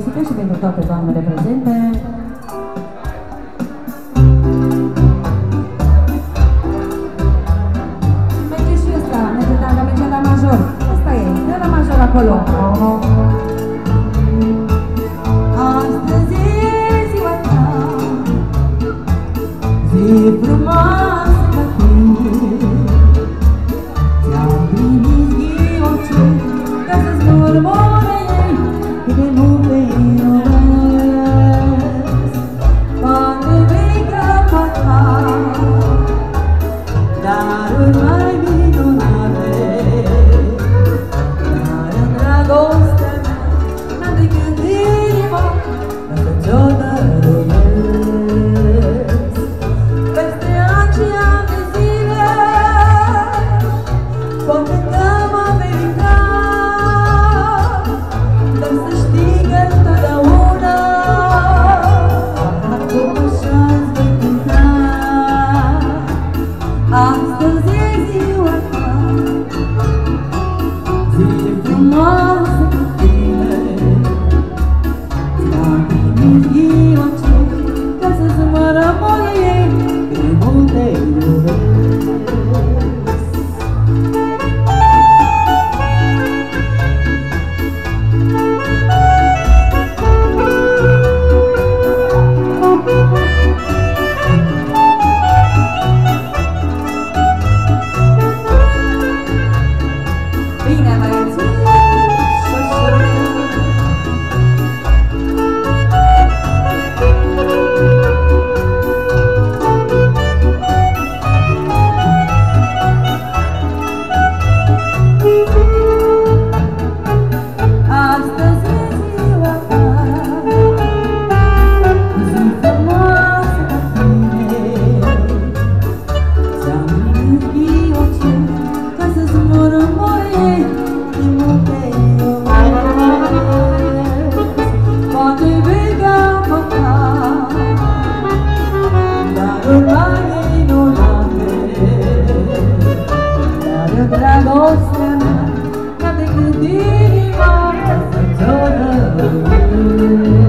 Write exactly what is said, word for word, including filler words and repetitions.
muzică și pentru toate doamnele prezente. Merge și ăsta, merge, dacă merge la major. Asta e, de la major acolo. Astăzi e ziua ta, zi frumoasă ca tine. Ți-am primit ghioce ca să-ți murmure ei cât de multe iubesc. Poate vei căpăta daruri mai minunate, dar în dragostea mea n-am decât inima ca să ți-o dăruiesc. Peste ani și ani de zile pot cântăm America, dar să știi că întotdeauna cum așa-ți voi cânta. Astăzi e ziua ta, zi frumoasă cu tine. Ți-am primit ghioce ca să-ți mă rămân ei cât de mult te iubesc. Bine, băieți! Astăzi e ziua ta, zi frumoasă ca tine. Ți-am primit ghioce ca să-ți murmure ei cât de mult te iubesc. Poate vei căpăta daruri mai minunate, dar în dragostea mea n-am decât inima ca să ți-o dăruiesc.